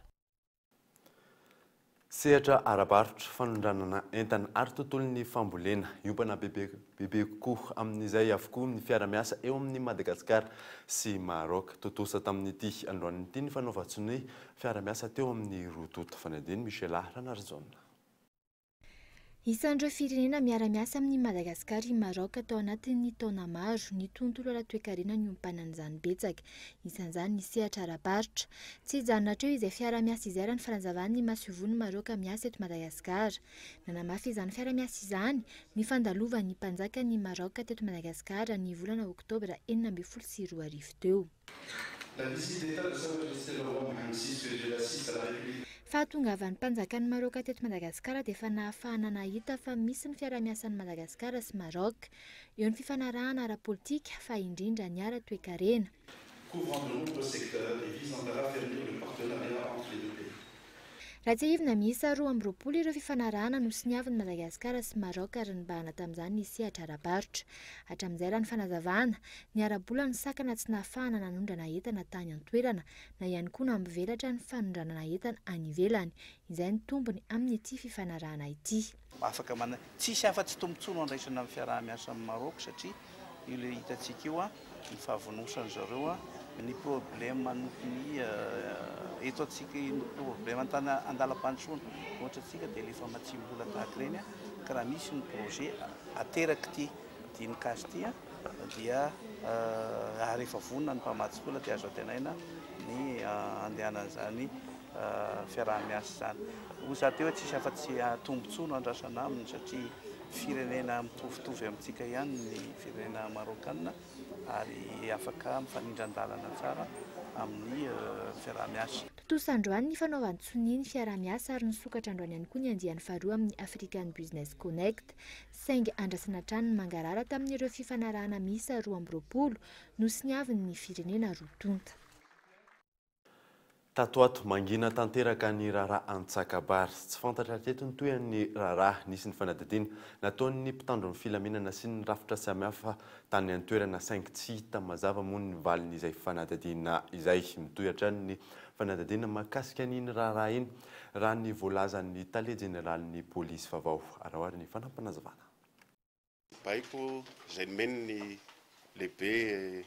Sehatra arabarotra fanondranana entana ary tontolon'ny fambolena iompana bebe kokoa amin'izay avokoa ny fiara-miasa eo amin'ny Madagasikara sy Maroc. Totosa tamin'ity androan'ity ny fanaovan-tsony fiara-miasa teo amin'ny Rodota Fanadiny Michela Ranarzona. Isan'ireo firenena miara-miasa amin'ny Madagasikara i Maroc tao anatin'ny taona maro ny tontolo ara-toe-karena ny ompanan'izany betsaka. Isan'izany ny sehatra arabaritra. Tsy hijanona hatreo izay fiara-miasa izay raha ny faranzavan'ny masovony Maroc miasa eto Madagasikara. Nanamafy izany fiara-miasa izany ny fandalovan'ny mpanjakan'ny Maroc teto Madagasikara ny volana Oktobra 2022 teo. Fahatongavan'ny mpanjakan'ny Maroc teto Madagasikara dia efa nahafahana nahita fa misy ny fiara-miasan'ny Madagasikara sy Maroc eo ny fifanarahana ara-politika fa indrindra ny ara-toe-karena. Raha tsy ahivina miisa 2 ireo fifanarahana no siniavin'ny Madagasikara sy Maroc ary nibahana tamin'izany ny sehatra arabaritra. Hatramin'izay raha ny fanazavana ny arabola ny sakana tsy nahafahana nanondrana entana tany an-toerana na ihany koa nampivelatra ny fanondrana entana any ivelany. Izay ny tombony amin'ity fifanarahana ity. Afaka tsisy afa-tsy tombontsoa andraisana amin'ny fiaraha-miasa amin'ny Maroc satria io le hitantsika io ny fahavonosany zareo ny problème manokony eto atsika problème andalam-pandrosoana ohatra atsika dia lefa matsimbola tahaka ireny ka raha misy ny projet ateraky ty dinikasy ty dia rehefa vonona ny mpamatsikola dia azo atenaina ny andehanan'izany fiaraha-miasa zany. Oza teo tsisy afa-tsy tombontsoa no andrasana aminy satria firenena mitovitovy amintsika ihany ny firenena marokana ary afaka mifanindran-dalana tsara amin'ny fiaraha-miasa. Totosa androany ny fanaovan'ny tsoniny fiaraha-miasa ary nisokatra androany ihany koa ny andiany faharoa amin'ny African Business Connect saingy andrasana hatrany ny mangarara tamin'ireo fifanarahana miisa 20 no siniavin'ny firenena roa tonta. Tatoato mangina tanteraka ny raharaha Antsakabary. Tsy fantatra teto ny toy ny raharaha nisy ny fanadadiana nataon'ny mpitandro ny filaminana sy ny rafitra samihafa tany amin'ny toerana saingy tsy hita mazava moa ny valin'izay fanadadiana izay. Mitohatra ny fanadadiana mahakasika n'iny raharaha iny raha ny voalazan'ny tale jeneralin'ny polisy vaovao arahoary ny fanampanazavana. Baiko izay nomeny ny lehibe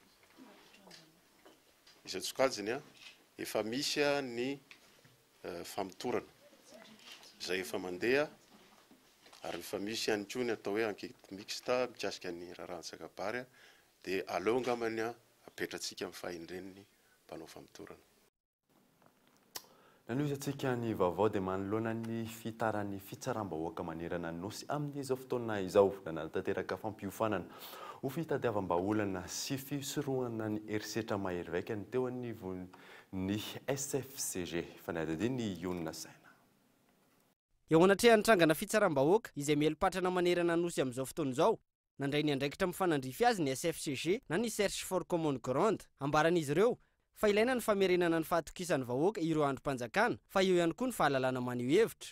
izatsokajiny efa misy ny famitorana izay efa mandeha ary efa misy ihany koa ny atao hoe enquête mixte mikasika ny raharaha Antsakabary dia aleo ngamany apetratsika amin'ny fahendren'ny mpanao famitorana. Nanoizatsika ny vaovao dia manoloana ny fitaran'ny fitsaram-bahoaka manerana ny nosy amin'izao fotoana izao nanatanteraka fampiofanana ho fitadiavam-baolana sy fisorohana ny herisetra mahery vaika ny teo ny SFCG fanadadiany Iona Saina. Eo anatrehan'ny trangana fitsaram-bahoaka izay mielipatrana manerana ny nosy amin'izao fotoana izao nandray ny andraikitra mifanandrify azy ny SFCG na ny Search for Common Ground ambaran'izy ireo fa ilaina ny famerenana ny fahatokisan'ny vahoaka ireo androm-panjakana fa eo ihany koa ny fahalalana maneho hevitra.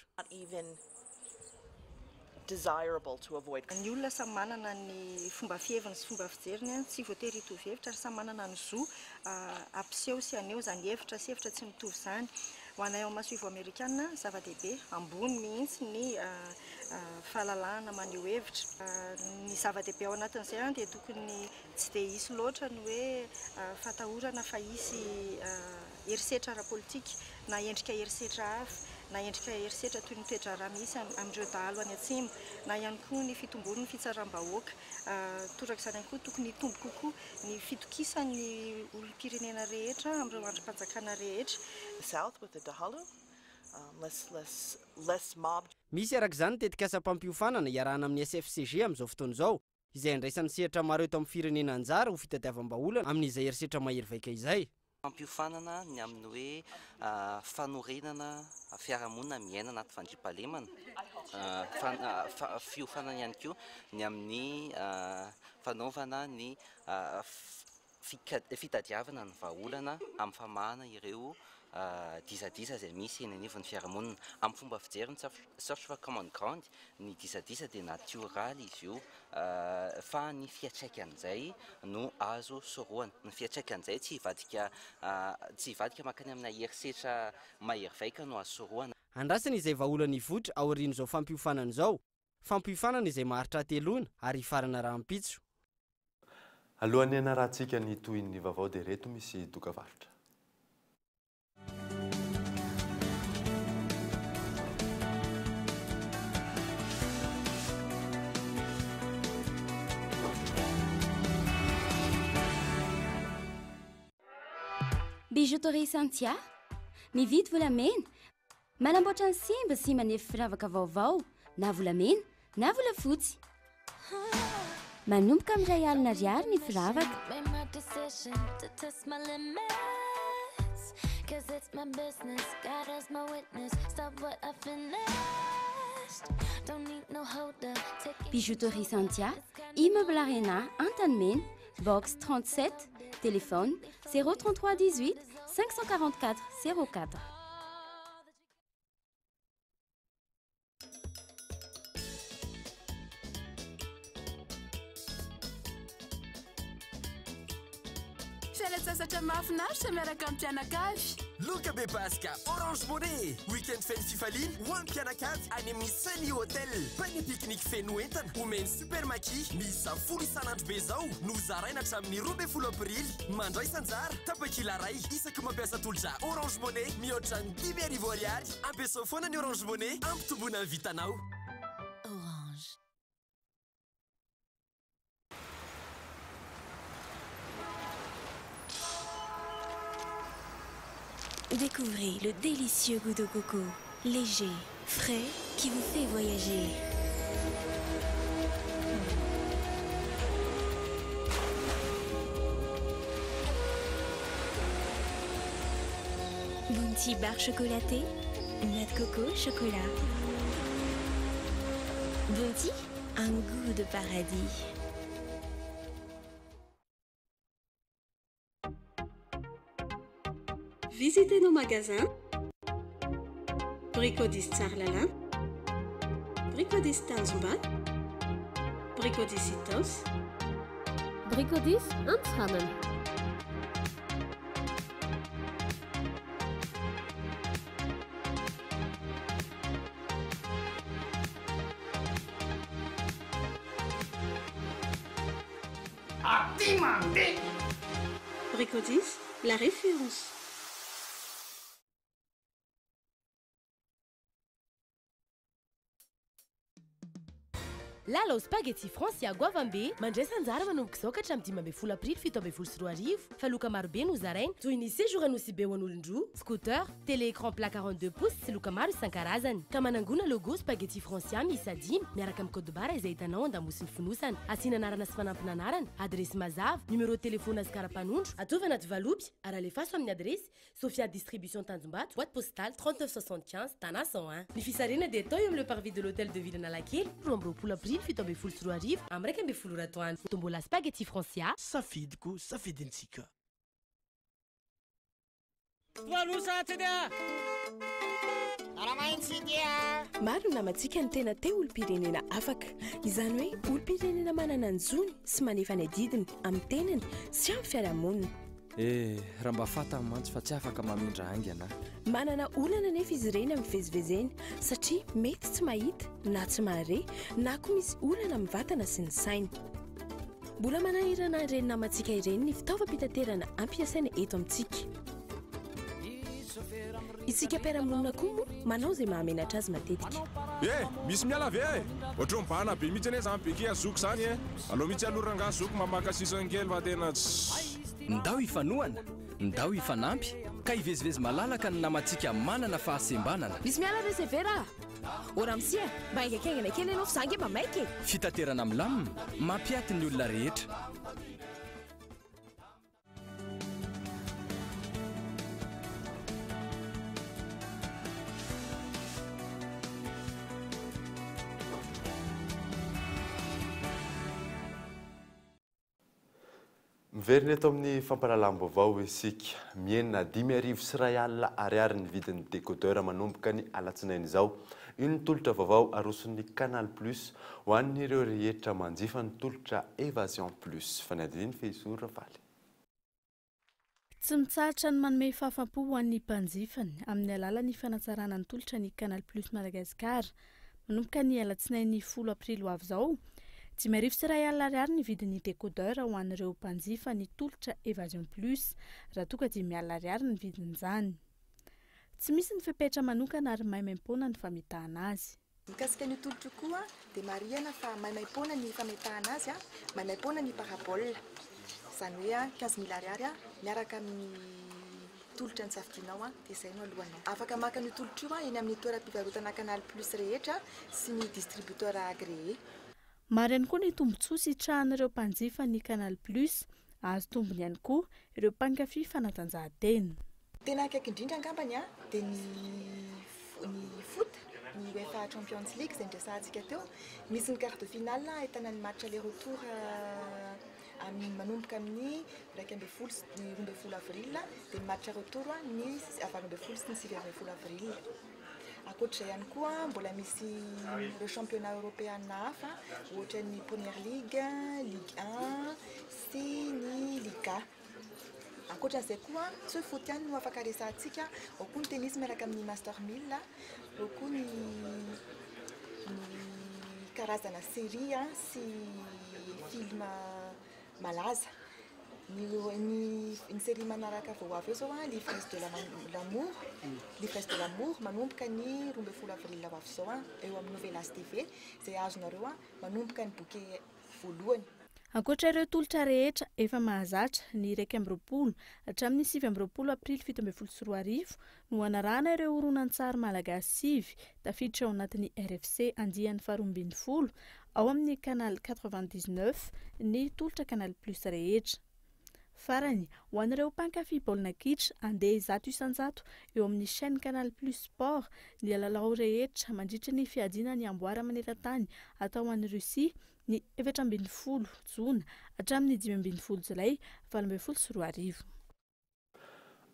Desirable to avoid. Ny olona samy manana ny fomba fievana sy fomba fijeriny tsy voatery hitovy hevitra ary samy manana ny zo ampiseho sy aneo zany hevitra sy hevitra tsy mitovy zany. Ho anay ao Masuivo Amerikana zava-dehibe ambony mihitsy ny fahalalana maneho hevitra. Ny zava-dehibe ao anatin'izay dia tokony tsy dia hisy loatra ny hoe fatahorana fa hisy herisetra ara-politika na endrika herisetra hafa na endrika herisetra toy ny toedrara misy amin'ireo dahalo any atsimo na ihany koa ny fitombonin'ny fitsaram-bahoaka toraka izany ihany koa tokony hitombo kokoa ny fitokisan'ny olom-pirenena rehetra amin'ireo androm-panjakana rehetra. Misy arak'izany tetika asa-pampiofanana iarahana amin'ny SFCG amin'izao fotoana izao izay andraisan'ny sehatra maro eto amin'ny firenena anjara ho fitadiavam-baolana amin'izay herisetra mahery vaika izay. Fampiofanana ny amin'ny hoe fanorenana fiarahamonina miaina anaty fandriampahalemana, fiofanana ihany koa ny amin'ny fanaovana ny fitadiavana ny vahaolana amin'ny famahana ireo disadisa izay misy eny anivon'ny fiarahamonina. Amin'ny fomba fijery ny Search for Common Ground, ny disadisa dia natioraly izy io fa ny fiatraikan'izay no azo soroana. Ny fiatraikan'izay tsy hivadika makany amina herisetra mahery vaika no azo soroana. Andrasana izay vahaolana ivotra ao aorian'izao fampiofanana izao. Fampiofanana izay maharitra teloana ary farana rahampitso. Alohan'ny anarahantsika ny toy ny vaovao dia reto misy dokavarotra. Bijouterie Santia, mividy volamena, manamboatra ny simba sy manefy firavaka vaovao, na volamena, na volafotsy. Manomboka amin'ray alina ariary ny firavaka. Bijouterie Santia, immeuble Arena, Antanmena, box 37, téléphone 033 18 544 04. Fialan-tsasatra mahafinaritra miaraka amin'ny mpianakavy. Loka be Pasika, Orange Money. Weekend feno fifaliana ho an'ny mpianakavy any amin'ny Sunny Hotel. Pagny pique-nique feno entana, omeny super maki. Miisa 10 isan'andro be zao no zaraina hatramin'ny 12 aprily. Mandray sanjara, tapakila ray. Isaky mampiasa tolja Orange Money mihoatra ny 10,000 ariary. Ampiasao foana ny Orange Money, ampitombona ny vitanao. Orange. Découvrez le délicieux goût de coco, léger, frais, qui vous fait voyager. Bounty barre chocolatée, noix de coco, chocolat. Bounty, un goût de paradis. Visitez nos magasins. Bricodis Tsarlalin, Bricodis Tanzumbat, Bricodis Itos, Bricodis Amtshammen. Bricodis, la référence. Lalao spaghetti Francia Guavambe mandresa anjara manomboka izao ka hatramin'ny 10 aprily 7 fa loka marobe no zarainy toy ny séjour anosy be ho an'olon-droa, scooter, télé écran plat 42 pouces sy loka maro isan-karazany. Ka manangona logo spaghetti Francia miisa 5 miaraka amin'ny code barre izay hitanao an-damosiny fonosana. Asiana anarana sy fanampina anarana, adresy mazava, numéro téléphone azy karapanondro, atova anaty valopy ary alefaso amin'ny adresy Sofia Distribution Tanjombato, boîte postale 3975 Tana 101. Ny fisarena dia atao eo amin'ny le parvis de l'hôtel de ville Analakely, roa amby roapolo aprily 7 amin'ny 10 ratoany. Tombola spaghetti Francia. Safidiko, safidintsika. Maro namantsika ny tena te olo-pirenena afaka. Izany hoe olo-pirenena manana ny zony sy manefa ny adidiny amin'ny tenany sy amin'ny fiarahamonina. Raha mba fata mantsy fa tsy afaka mamindra haingana. Manana olana nefa izy ireny amin'ny fivezivezeny satria mety tsy mahita na tsy mahare na koa misy olana amin'ny vatana sy ny sainy. Mbola manahirana ireny namantsika ireny ny fitaovam-pitaterana ampiasaina eto amintsika. Isika mpiara-monina koa moa manao izay mahamenatra azy matetika. Misy miala ave ohatry mibahana be mihitsy ane zany beke azoko zany aloha mihitsy aloranga azoko mamaka sisangely fa tena ndao ifanohana, ndao ifanampy, ka hivezivezy malalaka ny namantsika manana fahasembanana. Misy miala resevera ora misia mba haingakengana kely ianao fa zange mba maiky. Fitaterana milamina mampiaty ny olona rehetra. Miverina eto amin'ny fampahalalam-baovao isika mienina 5,000 sy R1 ariary ny vidin'ny décodeur manomboka ny alatsinainy izao. Io ny tolotra vaovao aroson'ny Canal Plus ho an'ireo rehetra manjifa ny tolotra Évasion Plus. Fanadiny Feizora Valy. Tsy mitsahatra ny manome fahafaham-po ho an'ny mpanjifany amin'ny alalan'ny fanatsarana ny tolotra ny Canal Plus Madagasikara manomboka ny alatsinainy 10 aprily ho avy izao. 5,000 sy R1 ny vidin'ny décodeur ho an'ireo mpanjifa ny tolotra Évasion Plus raha toa ka R10,000 ny vidin'izany. Tsy misy ny fepetra manokana ary maimaim-poana ny fametahana azy. Mikasika ny tolotra koa dia marihana fa maimaim-poana ny fametahana azy, maimaim-poana ny parabole. Izany hoe R15,000 miaraka amin'ny tolotra ny safidianao dia izay no alohanao. Afaka maka ny tolotra io eny amin'ny toeram-pivarotana Canal Plus rehetra sy ny distributeur agréé. Maro ihany koa ny tombotsoa sy trahan'ireo mpanjifa ny Canal Plus, azo tombony ihany koa ireo mpankafy fanatanjahantena. Tena akaiky indrindra angambany dia ny foot, ny UEFA Champions League izay ndresantsika teo, misy ny quart de finale ahitana ny match aller retour manomboka amin'ny 12 sy 12 avril dia ny match retour ny 12 sy ny 16 avril. Ankoatr'izay ihany koa mbola misy le championnat européen hafa ohatra ny Premier League, Ligue 1 sy ny Liga. Ankoatr'izay koa tsy foot ihany no afaka resantsika, ao koa ny tennis miaraka amin'ny Master 1000, ao koa ny karazana série sy film malaza. Ny série manaraka vao avy eo zao l'ivresse de l'amour, l'ivresse de l'amour manomboka ny 12 avril ho avy zao eo amin'ny Novelas TV izay azonareo manomboka ny bouquet voalohany. Ankoatra ireo tolotra rehetra efa mahazatra ny 2 hatramin'ny 7 aprily 7 no anarahana ireo horonan-tsary malagasy 5 tafiditra ao anatin'ny RFC andian'ny 12 ao amin'ny canal 99 ny tolotra Canal Plus rehetra. Farany ho an'ireo mpankafy baolina kitra andeha 100 isan-jato eo amin'ny chaîne Canal Plus Sport ny alalao rehetra mandritra ny fiadiana ny amboara maneran-tany atao an'i Russia ny 17 Jona hatramin'ny 18 Jolay 2024.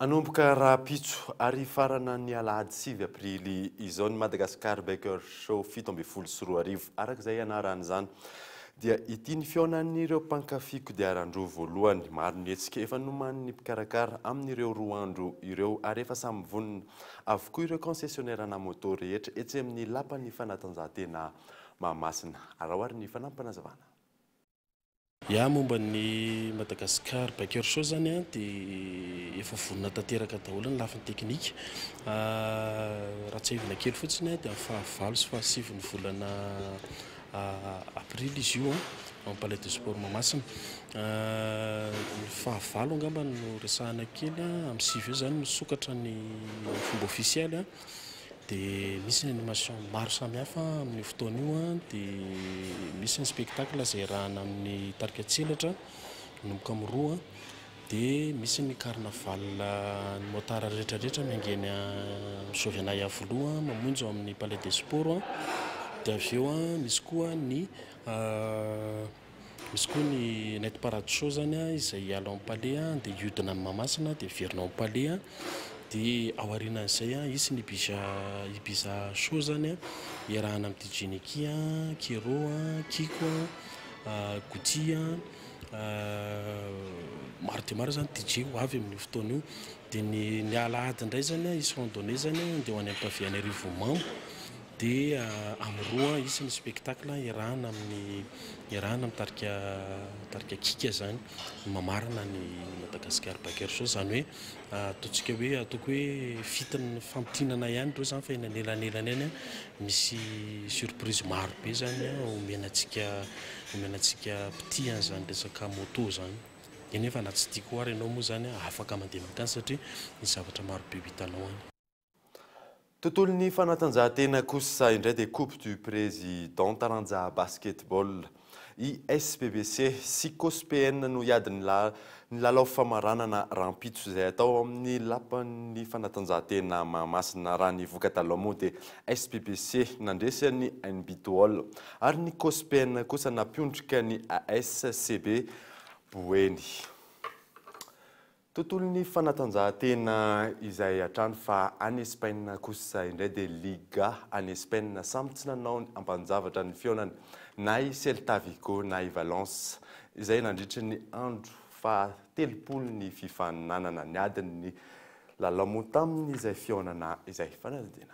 Anomboka raha-pitso ary farana ny alahady 9 aprily izao ny Madagascar Biker Show 7 araka izay anaran'izany dia ity ny feonan'ireo mpankafy kodiaran-droa voalohany maro ny hetsika efa noman'ny mpikarakara amin'ireo roa andro ireo ary efa samy vonona avokoa ireo concessionnaire na moto rehetra etsy amin'ny lapan'ny fanatanjahantena Mahamasina arahoary ny fanampanazavana. Ya momba ny Madagascar Biker Show zany dia efa vonona tanteraka daholo ny lafiny teknika. Raha tsy hivina kely fotsiny dia fahavalo sy fahasivy ny volana aprily izy io amin'ny Palais de Sport Mahamasina. Ny fahavalo angamba no resahana kely amin'ny 9 eo zany misokatra ny fomba ofisialy dia misy ny animation maro samihafa amin'ny fotoana io dia misy ny spectacle izay rahana amin'ny tarika tselatra nomboka amin'ny roa dia misy ny carnaval ny motara rehetrarehetra miangeny Soviana Yavoloha mamonjy amin'ny Palais des Sports dia avy eo misy koa ny Net Parade Show zany izay iala amin'ny Palais dia iodina amin'ny Mahamasina dia verina amin'ny Palais dia ao aorianan'izay isy ny Ibiza Show zany iarahana amin'ny DJ Nicky, Kiro, Kiko, Gouti, maro dia maro zany DJ ho avy amin'ny fotoana io dia ny alahady indray zany isy randonnée zany dia ho any ampaviany Rivomamo dia amin'ny roa isy ny spectacle iarahana amin'ny tarika kika zany mamarana ny Madagascar Biker Show zany hoe ataontsika hoe ataoko hoe fitiny fampitinana ihany ireo zany fa eny anelanelany eny misy surprise maro be zany omenantsika piti an'izany resaka moto zany eny efa na tsy tiako ary ianao moa zany afaka mandeha makany satria misy zavatra maro be hitanao any. Tontolon'ny fanatanjahantena kosa indray dia Coupe du Président taranja basketball SPBC sy COSPN no iady ny lalao famaranana rampitso izay atao amin'ny lapan'ny fanatanjahantena Mahamasina raha ny voka taloha moa dia SPBC nandresy ny NBTOL ary ny COSPN kosa nampiontrika ny ASCB Boeny. Tontolon'ny fanatanjahantena izay hatrany fa any Espaina kosa indray dia Liga any Espaina samy tsy nanao ny ampanjavatra ny feonany na i Celta Vigo na i Valence izay nandritra ny andro fa 30 ny fifaninanana ny adiny lalao moa taminy izay feonana izay fanadina.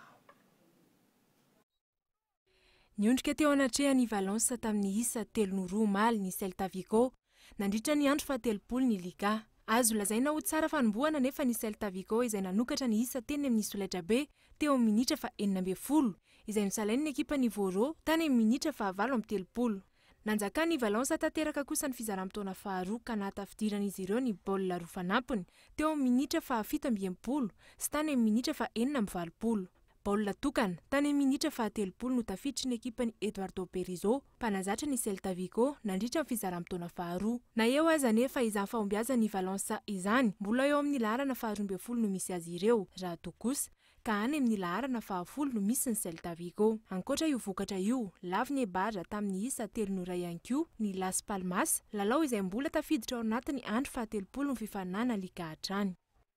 Niondrika teo anatrehany Valence tamin'ny isa 3-2 maly ny Celta Vigo nandritra ny andro fa 30 ny Liga. Azo lazaina ho tsara fanombohana nefa ny Celta Vigo izay nanokatra ny isa teny amin'ny solaitra be teo amin'ny minitra fa 40 izay nisalainy ny ekipa ny Voro tany amin'ny minitra fa 9-30. Nanjaka ny Valence tanteraka kosa ny fizaram-potoana faharoa ka nahatafidiran'izy ireo ny baolina roa fanampiny teo amin'ny minitra fa 17 sy tany amin'ny minitra fa 4-20. Baolina tokana tany amin'ny minitra fa 30 no tafiditry ny ekipa ny Eduardo Berizzo mpanazatra ny Celta Vigo nandritra ny fizaram-potoana faharoa. Na eo aza nefa izany fahombiazana ny Valence izany mbola eo amin'ny laharana fa 12 no misy azy ireo raha toa kosa ka any amin'ny laharana fa 10 no misy ny Celta Vigo. Ankoatra io vokatra io lavy ny Barra tamin'ny isa 3-0 ihany koa ny Las Palmas lalao izay mbola tafiditra ao anatin'ny andro fa 30 ny fifaninana Liga hatrany.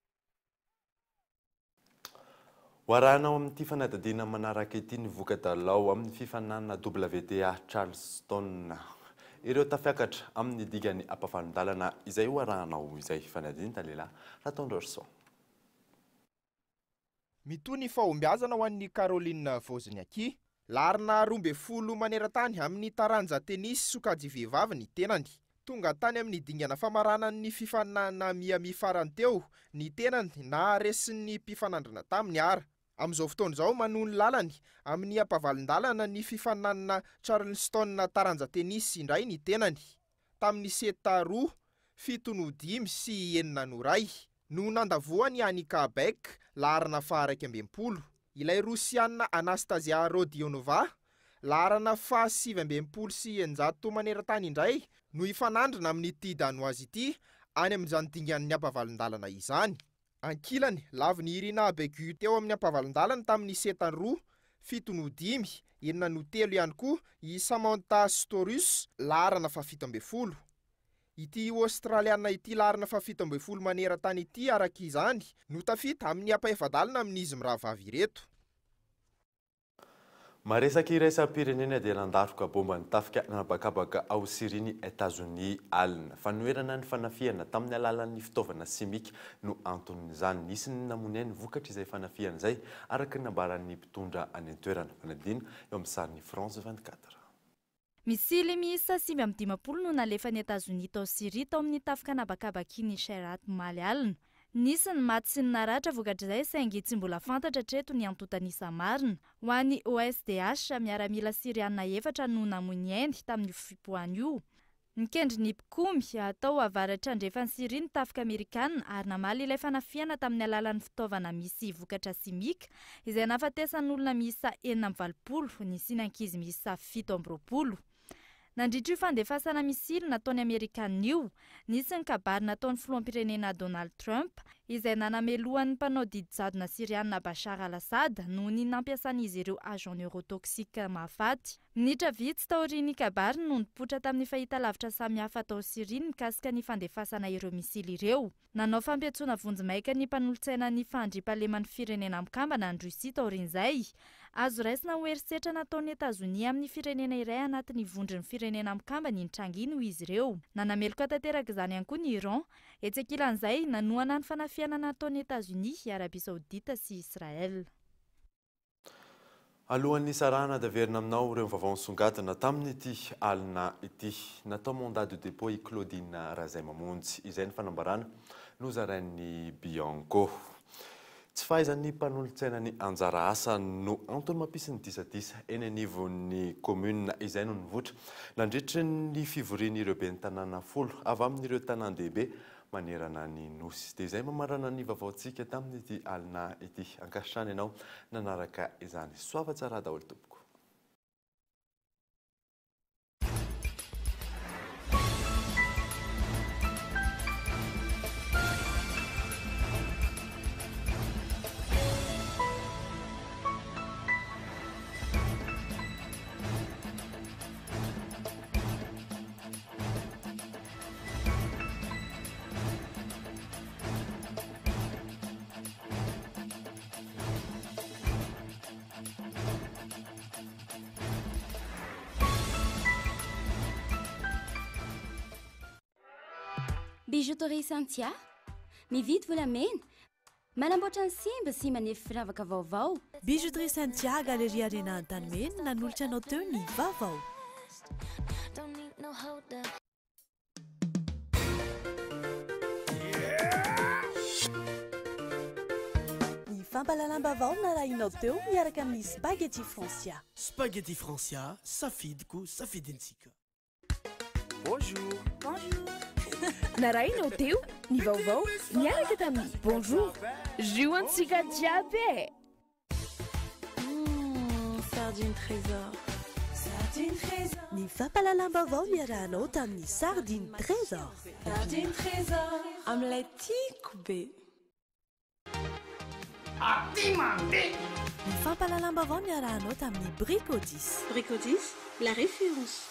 Warahanao amin'ity fanadadiana manaraka ity ny voka-dalao amin'ny fifaninana WTA Charleston. Ireo tafiakatra amin'ny digany ampafanindalana izay warahanao izay fanadina talela Ratondorson. Mitony fahombiazana ho an'ny Caroline Wozniacki, larina 12 maneran-tany amin'ny taranja tenisy sokajy vehivavy ny tenany. Tonga tany amin'ny dingana famaranan'ny fifaninana Miami farany teo ny tenany na resin'ny mpifanandrina taminy ara. Amin'izao fotoana izao manony lalany amin'ny ampavalindalana ny fifaninana Charleston taranja tenisy indray ny tenany. Tamin'ny 7-2, 7-5 sy 4-2 no nandavoany Annika Beck larana fa 12. Ilay Rosiana Anastasia Rodionova larana fa 7 sy 900 maneran-tany indray no ifanandrina amin'ny ity danoazy ity any amin'izany dingan'ny ampavalindalana izany. Ankilany lavy Irina Begu teo amin'ny ampavalindalana tamin'ny 7-2, 7-5, 4-3 ihany koa i Samantha Storus larana fa 17. ity Australiana ity larina fa 17 maneran-tany ity araka izany no tafita amin'ny ampaefadalina amin'izy mirahavavy ireto. Maresaka iraisam-pirenena dia nandaroka bomba nitafika nabakabaka ao Syrie États-Unis alina. Fanoerana ny fanafiana tamin'ny alalan'ny fitaovana simika no anton'izany. Nisy ny namonainy vokatra izay fanafiana izay araka ny nambaran'ny mpitondra any an-toerana. Fanadina eo amin'ny sarin'ny France 24. Misily miisa 520 no nalefa ny États-Unis tao Syrie tao amin'ny tafika nabakabakiny Sherat Maly alina. Nisy ny maty sy ny naratra vokatra izay saingy tsy mbola fantatra treto ny antontanisa marina. Ho an'ny OSDH miaramila Siriana 4 no namony ainy tamin'ny fipoany io. Nikendry ny mpikomy atao avaratra andrefan'ny Syrie ny tafika Amerikanina ary namaly ilay fanafiana tamin'ny alalan'ny fitaovana misy vokatra simika izay nafatesan'olona miisa 480 ny sinankizy miisa 720. Nandritra io fandefasana misily nataony Amerikanina io, nisy ny kabary nataony filoham-pirenena Donald Trump izay nanamelohan'ny mpanao didy jadona Siriana Bashar al-Assad noho ny nampiasan'izy ireo agent neurotoxique mahafaty. Minitra vitsy taorian'ny kabary no nipoitra tamin'ny fahitalavitra samihafa tao Syrie mikasika ny fandefasana ireo misily ireo. Nanao fampiantsoana vonjimaika ny mpanolotsaina ny fandriam-pahaleman'ny firenena mikambana ny Russie taorian'izay. Azo raisina ho herisetra nataon'ny États-Unis amin'ny firenena iray anatin'ny vondron'ny firenena mikambana intranginy ho izy ireo. Nanameloka tanteraka izany ihany koa ny Iran, etsekilan'izay nanoana ny fanafiana nataon'ny États-Unis, Arabia Saodita sy Israel. Alohan'ny sarana daverina aminao ireo vaovao nisongadina tamin'ity alina ity. Natao mandat de dépôt i Claudine Razaimamonjy, izay ny fanambarana nozarain'ny Bianco. Tsy fahaizan'ny mpanolotsaina ny anjara asa no antony mampisy ny disadisa eny anivon'ny commune izay no nivoatra nandritra ny fivorian'ireo ben'ny tanàna 10 avy amin'ireo tanàn-dehibe manerana ny nosy. Dia izay mamarana ny vaovaontsika tamin'ity alina ity. Ankasitrany ianao nanaraka izany. Soava tsara daholo tompoko. Bijouterie Santia, mividy volamena, manamboatra ny simba sy manefy firavaka vaovao. Bijouterie Santia, Galeria Arena Antanimena, nanolotra anao teo ny vaovao. Ny fampalalam-baovao narahinao teo miaraka amin'ny Spaghetti Francia. Spaghetti Francia, safidiko, safidintsika. Bonjour. Bonjour. Narahinao teo ny vaovao miaraka tamin'ny bonjour. Zioantsika jiaby. Sardine trésor. Sardine trésor. Ny fampalalam-baovao miarahanao tamin'ny Sardine trésor. Sardine trésor. Amin'ilay tiako be. Ny fampalalam-baovao miarahanao tamin'ny Brico 10. Brico 10, la référence.